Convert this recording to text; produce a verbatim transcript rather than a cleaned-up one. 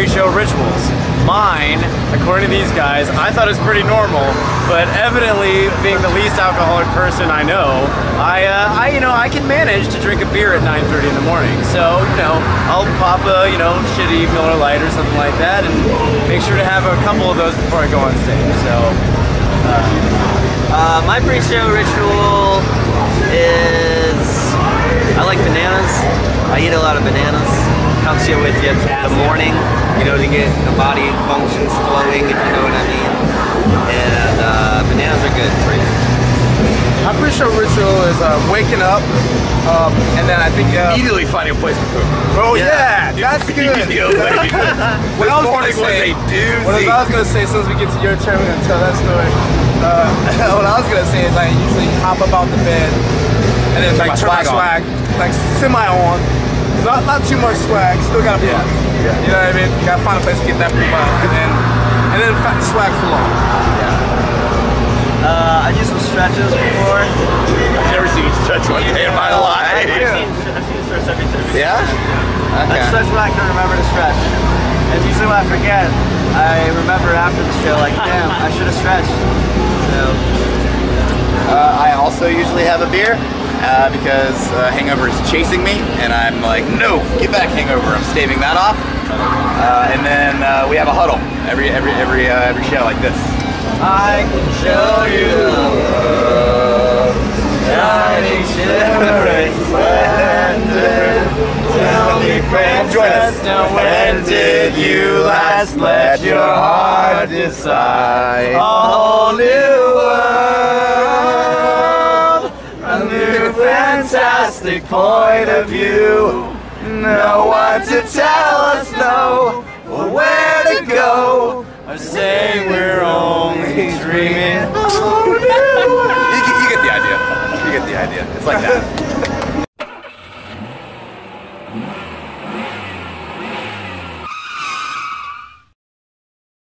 pre-show rituals. Mine, according to these guys, I thought it was pretty normal, but evidently, being the least alcoholic person I know, I, uh, I, you know, I can manage to drink a beer at nine thirty in the morning. So, you know, I'll pop a, you know, shitty Miller Lite or something like that, and make sure to have a couple of those before I go on stage. So, uh, uh, my pre-show ritual is I like bananas. I eat a lot of bananas. Helps you with you in the morning, you know, to get the body functions flowing, if you know what I mean. And uh, bananas are good for you. My pre-show ritual is uh, waking up, um, and then I think uh, immediately finding a place to cook. Oh yeah, yeah that's good. What I was gonna say, what I was gonna say, as soon as we get to your turn, we're gonna tell that story. Uh, what I was gonna say is I usually hop up out the bed and then like turn my swag, like semi on. Not, not too much swag, still gotta poop. Yeah. Yeah. You know what I mean? You gotta find a place to get that poop out, and then and then swag full on. Yeah. Uh, I did some stretches before. I've never seen you stretch one day in my life. I've seen, I've seen you stretch every day. Yeah? Okay. I stretch when I can remember to stretch. And usually when I forget, I remember after the show, like, damn, I should have stretched. So. Uh, I also usually have a beer. Uh, because uh, hangover is chasing me, and I'm like, no, get back, hangover. I'm staving that off, uh, and then uh, we have a huddle every every every uh, every show like this. I can show you the world, shining, shimmering, splendid. Tell me, princess, now when did you last let your heart decide? A whole new world. A new fantastic point of view. No one to tell us no, or where to go, or say we're only dreaming. you, you get the idea. You get the idea. It's like that.